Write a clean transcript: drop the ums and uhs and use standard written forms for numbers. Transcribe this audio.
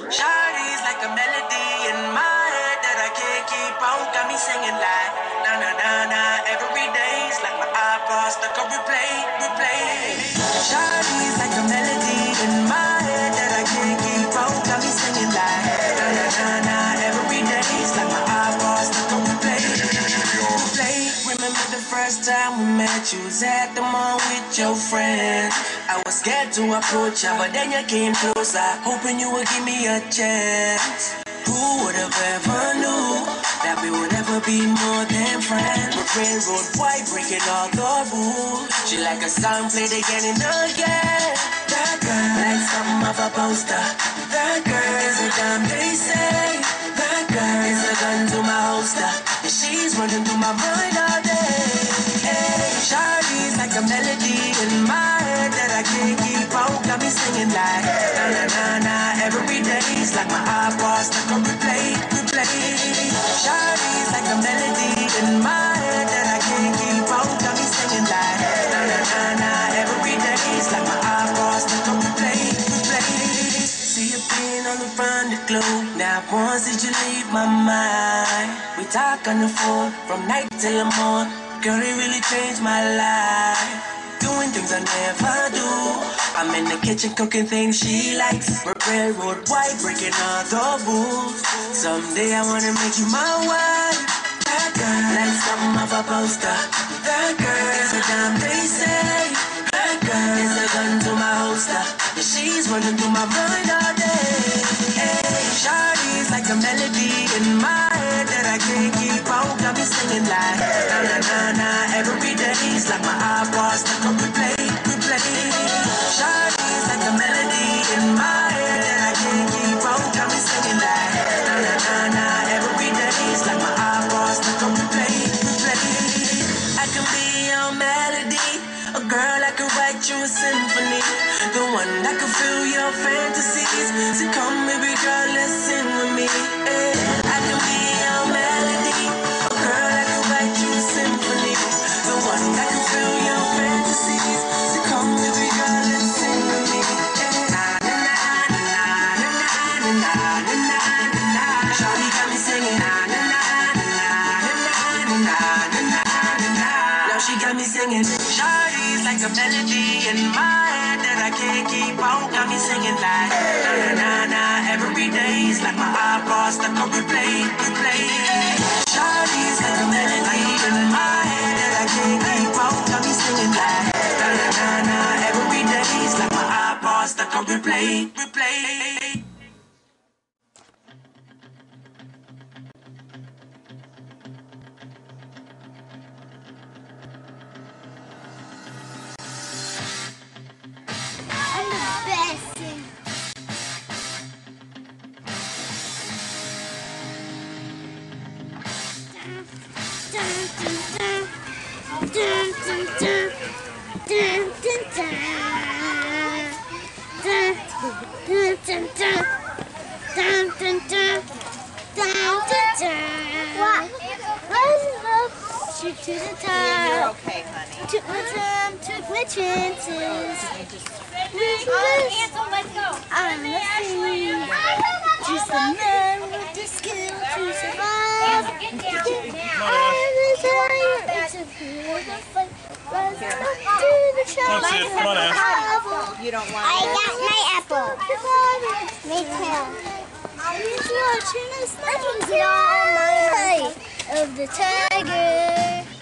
Shawty's like a melody in my head that I can't keep on. Got me singing like na na na na every day's like my iPod stuck on replay. Shawty's like a melody in my head that I can't keep on. Got me singing like na na na na every day's like my iPod stuck on replay. Remember the first time we met? You was at the mall with your friends. I was scared to approach you, but then you came closer, hoping you would give me a chance. Who would have ever knew that we would ever be more than friends? We're railroad white, breaking all the rules. She like a song played again and again. That girl, like something of a poster. That girl is a damn they say. That girl is a gun to my holster, and she's running through my mind all day. Hey, Shawty's like a melody in my head that I can't keep on. Got me singing like na na na na every day's like my iPod stuck on replay. Shawty's like a melody in my head that I can't keep on. Got me singing like na na na na every day's like my iPod stuck on replay. See you being on the front of the globe. Now once did you leave my mind? We talk on the phone from night till the morning. Girl, it really changed my life. Doing things I never do. I'm in the kitchen cooking things she likes. We're railroad white, breaking all the rules. Someday I wanna make you my wife. That girl, like something of a poster. That girl is a damn they say. That girl is a gun to my holster, and she's running through my mind all day. Hey, Shawty's like a melody in my head that I can't keep on. Got me singing like na na na na every day's like my iPod stuck on replay. Shawty's like a melody in my head that I can't keep on. Got me singing like na na na na every day's like my iPod stuck on replay. I can be your melody, a girl I can write you a symphony, the one that can fill your fantasies. So come baby girl, let's sing with me. I can be your melody, a girl I can write you a symphony, the one that can fill your fantasies. So come baby girl, let's sing with me. Na na na na na na na na na na. Shawty got me singing na na na na na na na na. Now she got me singing. Shawty's like a melody in my head that I can't keep on. Got me singing like na na na na every day's like my iPod stuck on replay. Shawty's like a melody in my head that I can't keep on. Got me singing like na na na na every day's like my iPod stuck on replay. I'm the best singer. Shoot to the top. You're okay, honey. Took my time, took my chances. I'm the thing. Just a man with the skill to survive. I'm the giant. It's a beautiful fight. Rise up to the challenge. You don't want I got my apple. Me too. He's watching us now. Get all night of the tiger.